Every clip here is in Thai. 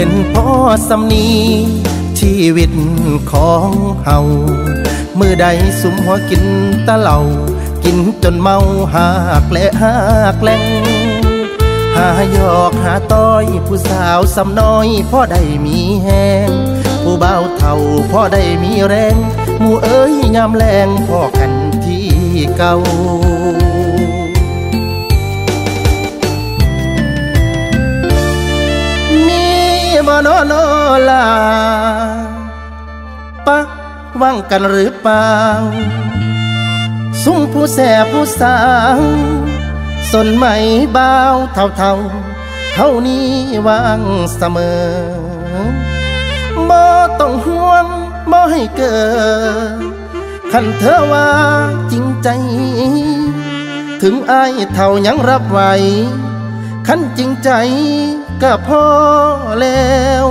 เป็นพ่อสำนีชีวิตของเฮามือใดสุมหัวกินตะเหล่ากินจนเมาหากและหากแหลงหายอกหาต้อยผู้สาวสำน้อยพ่อได้มีแหงผู้บ่าวเฒ่าพ่อได้มีแรงหมู่เอ้ยยามแรงพ่อกันที่เก่ามีบ่นอนอลาปะว่างกันหรือเปล่าสุ่มผู้แสบผู้สาวสนไหมบ่าวเท่าเท่านี้ว่างเสมอบ่ต้องห่วงบ่ให้เกิดคันเธอว่าจริงใจถึงอายเท่ายังรับไว้คันจริงใจก็พอแล้ว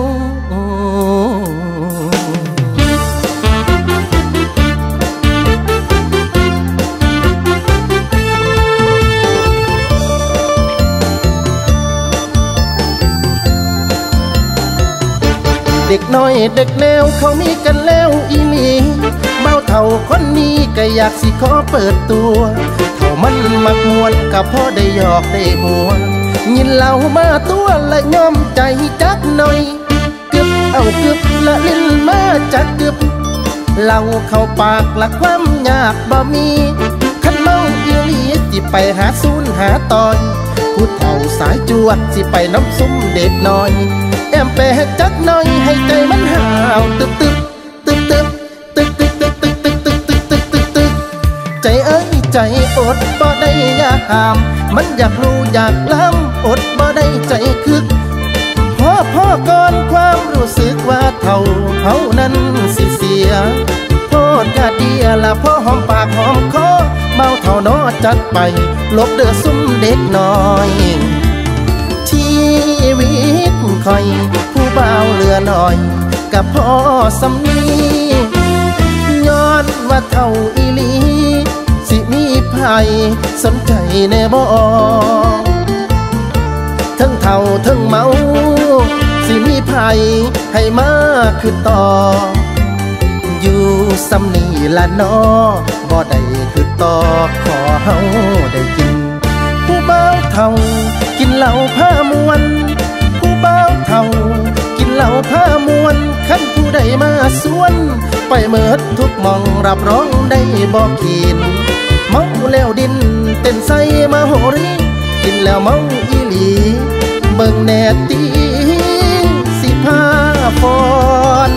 เด็กน้อยเด็กแนวเขามีกันแล้วอีหลีเบ้าเท่าคนนี้ก็อยากสิขอเปิดตัวเท่ามันมักมวนกับพ่อได้หยอกได้หัวยินเหล่ามาตัวและยอมใจจักหน่อยกึบเอากึบละลิ้นมาจักกึบเหล่าเข้าปากละความยากบ่มีขันเมาอีหลีสิไปหาซูนหาตอยผู้เฒ่าสายจวดสิไปน้ำซุ่มเด็กน้อยแอมไปจักหน่อยให้ใจมันห่าวตึกตึกตึกตึกตึกตึกตึกตึกตึกตึกตึกตึกตึกตึกใจเอ้ยใจอดบ่ได้อยากห้ามมันอยากรู้อยากล้ำอดบ่ได้ใจคึกพ่อก่อนความรู้สึกว่าเท่าเขานั้นสิเสียโทษกาเดียละพ่อหอมปากหอมคอเมาเท่านอจัดไปลบเดือซุ่มเด็กน้อยชีวิตคอยผู้บ่าวเหลือหน่อยกับพ่อสำนีย้อนว่าเท่าอีหลีสิมีภัยสนใจแน่บ่ทั้งเท่าทั้งเมาสิมีภัยให้มาคือต่ออยู่สำนีละน้อบ่ได้คือต่อขอเฮาได้กินผู้บ่าวเท่ากินเหล้าผ้ามวนผู้บ่าวเท่ากินเหล้าผ้ามวนคันผู้ใดมาสวนไปเมิดทุกมองรับร้องได้บ่กินเมาแล้วดินเต้นใส่มาโหรีกินแล้วเมาอีหลีเบิ่งแน่ตีสิพาฟอน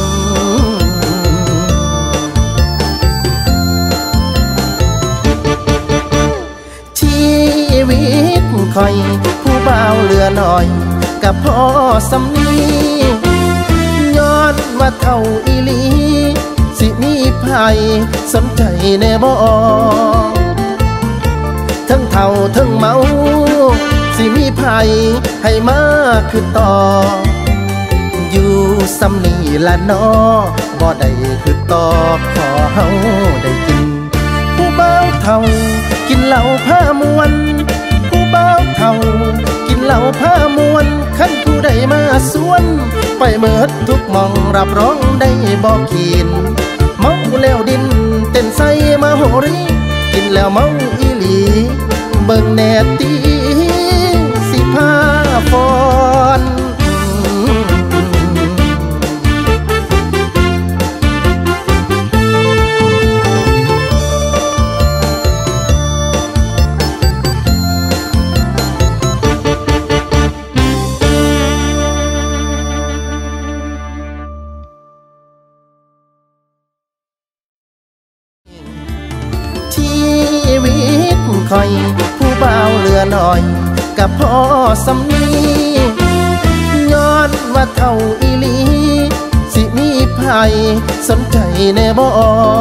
ชีวิตคอยผู้บ่าวเหลือหน่อยกับพ่อสำนีย้อนว่าเท่าอีหลีสิมีภัยสนใจแน่บ่ทั้งเท่าทั้งเมาสิมีภัยให้มาคือต่ออยู่สำนีละน้อบ่ได้คือต่อขอเฮาได้กินผู้บ่าวเท่ากินเหล้าผ้ามวนผู้บ่าวเท่ากินเหล้าผ้ามวนคันผู้ใดมาสวนไปเมิดทุกมองรับร้องได้บ่กินเมาแล้วดินเต้นใส่มาโหรีกินแล้วเมาอีหลีเบิ่งแน่ตีสิพาฟอนคอยผู้บ่าวเหลือหน่อยกับพ่อสำนีย้อนว่าเท่าอีหลีสิมีภัยสนใจแน่บ่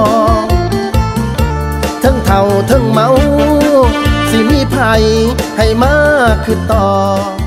ทั้งเท่าทั้งเมาสิมีภัยให้มาคือต่อ